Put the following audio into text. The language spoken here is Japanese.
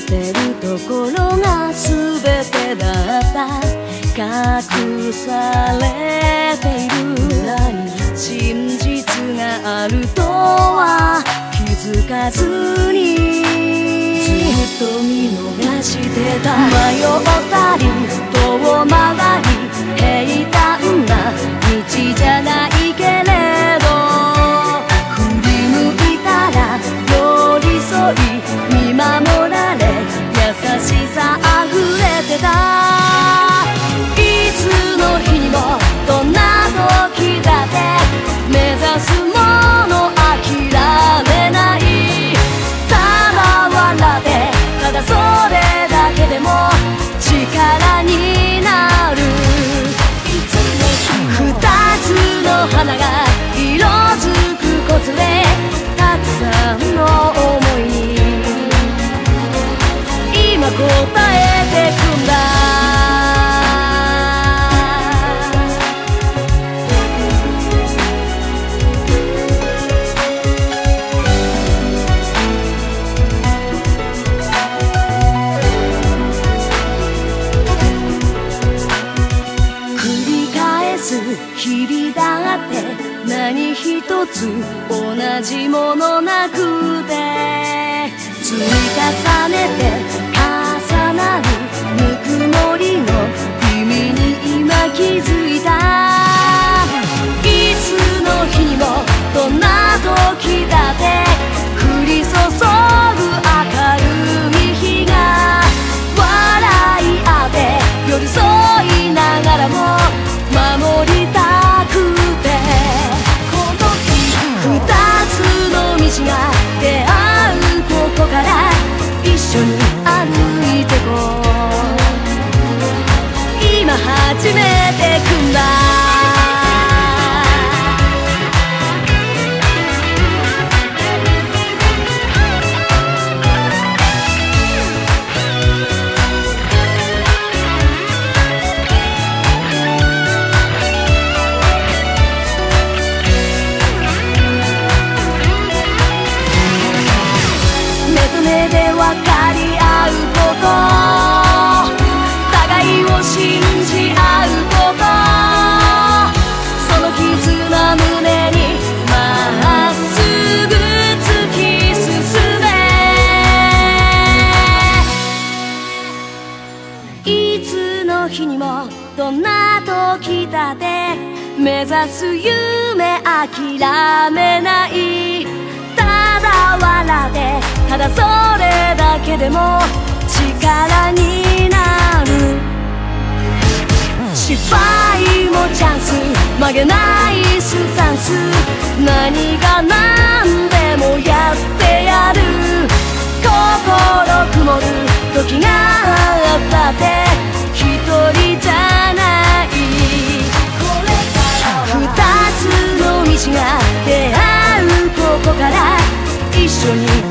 てるところが全てだった隠されている裏に真実があるとは気づかずにずっと見逃してた迷ったり遠回り平坦な道じゃないけれど振り向いたら寄り添い見守られ優しさあふれてたいつの日にもどんな時だって目指すもの諦めないただ笑ってただそれだけでも力になる二つの花が色づく子連れたくさんの想いに今答えてくんだ日々だって何一つ同じものなくて積み重ねて重なるぬくもりの意味に今気づいたいつの日にもどんな時だって降り注ぐ明るい日が笑い合って寄り添いながらも守りたくてこの日二つの道が出会うここから一緒に歩いてこう今始めてくんだ目で分かり合うこと互いを信じ合うことその絆胸にまっすぐ突き進めいつの日にもどんな時だって目指す夢諦めないただ笑ってただそれだけでも力になる失敗もチャンス曲げないスタンス何が何でもやってやる心曇る時があったって一人じゃないこれから二つの道が出会うここから一緒に